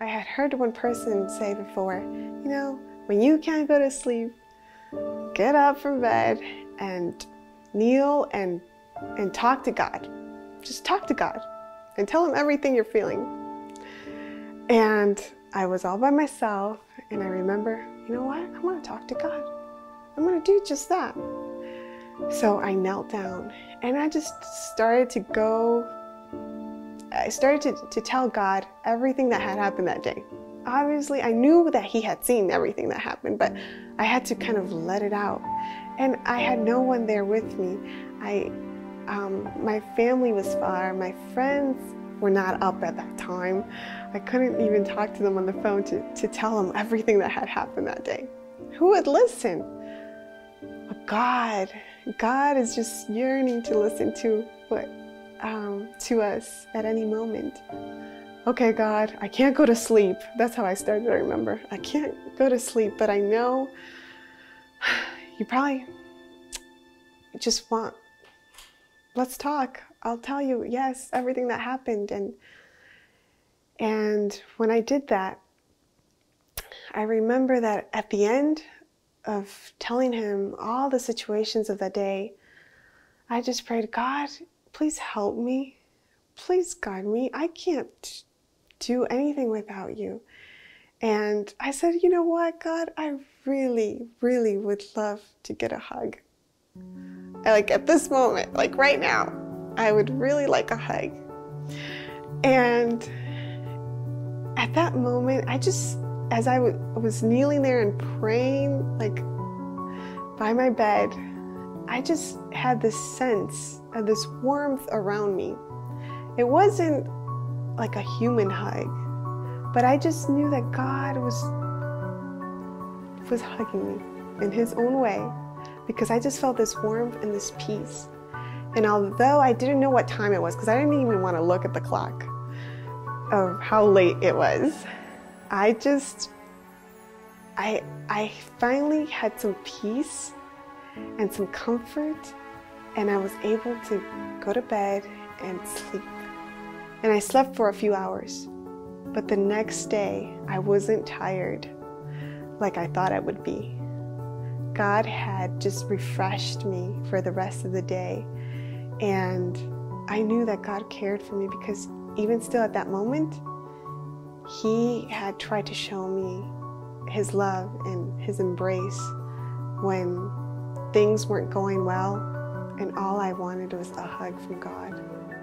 I had heard one person say before, when you can't go to sleep, get up from bed and kneel and talk to God. Just talk to God and tell him everything you're feeling. And I was all by myself, and I remember, you know what? I'm going to talk to God. I'm going to do just that. So I knelt down and I just started to tell God everything that had happened that day. Obviously, I knew that he had seen everything that happened, but I had to kind of let it out. And I had no one there with me. My family was far. My friends were not up at that time. I couldn't even talk to them on the phone to tell them everything that had happened that day. Who would listen? But God is just yearning to listen to us at any moment. Okay, God, I can't go to sleep. That's how I started, I remember. I can't go to sleep, but I know you probably just want, let's talk. I'll tell you, yes, everything that happened. And when I did that, I remember that at the end of telling him all the situations of that day, I just prayed, God, please help me. Please guide me. I can't do anything without you. And I said, you know what, God, I really, really would love to get a hug. Like at this moment, like right now, I would really like a hug. And at that moment, as I was kneeling there and praying, like by my bed, I just had this sense of this warmth around me. It wasn't like a human hug, but I just knew that God was hugging me in his own way, because I just felt this warmth and this peace. And although I didn't know what time it was, because I didn't even want to look at the clock of how late it was, I finally had some peace and some comfort, and I was able to go to bed and sleep. And I slept for a few hours, but the next day I wasn't tired like I thought I would be. God had just refreshed me for the rest of the day, and I knew that God cared for me, because even still at that moment, he had tried to show me his love and his embrace when things weren't going well, and all I wanted was a hug from God.